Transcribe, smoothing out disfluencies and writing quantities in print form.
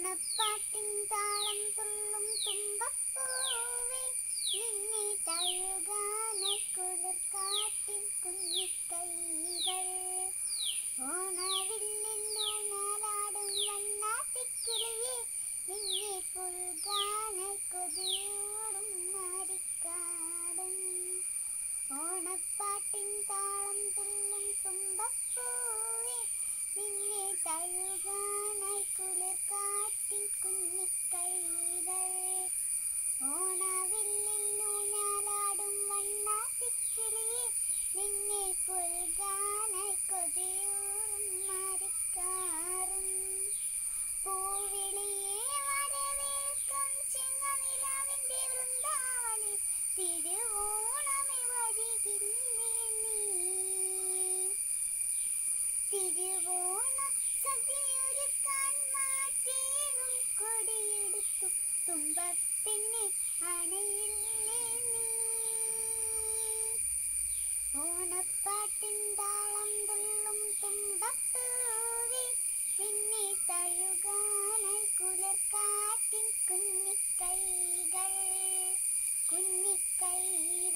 ഓണപ്പാട്ടിൻ താളം തുള്ളും തുമ്പപ്പൂവേ, നിന്നെ തഴുകാനായി കുളിർക്കാറ്റിൻ കുഞ്ഞിക്കൈകൾ. ഓണവില്ലിലൂഞ്ഞാലാടും വണ്ണാത്തിക്കിളിയേ, നിന്നെ പുൽകാനായി കൊതിയൂറും മാരിക്കാടും. ഓണപ്പാട്ടിൻ താളം തുള്ളും തുമ്പപ്പൂവേ, നിന്നെ തഴുകാനായി കുളിർക്കാറ്റിൻ കുഞ്ഞിക്കൈകൾ. ഓണവില്ലിലൂഞ്ഞാലാടും വണ്ണാത്തിക്കിളിയേ, നിന്നെ പുൽകാനായി കൊതിയൂറും മാരിക്കാറും. പൂവിളിയെ വരവേൽക്കും ചിങ്ങനിലാവിന്റെ വൃന്ദാവനിൽ, തിരുവോണമേ വരികില്ലേ നീ. തിരുവോണ സദ്യയൊരുക്കാൻ മാറ്റേറും കൊടിയെടുത്തു തുമ്പപ്പെണ്ണെ അണയില്ലേ നീ. ഓണപ്പാട്ടിൻ താളം തുള്ളും തുമ്പപ്പൂവേ, നിന്നെ തഴുകാനായി കുളിർക്കാറ്റിൻ കുഞ്ഞിക്കൈകൾ. കുഞ്ഞിക്കൈ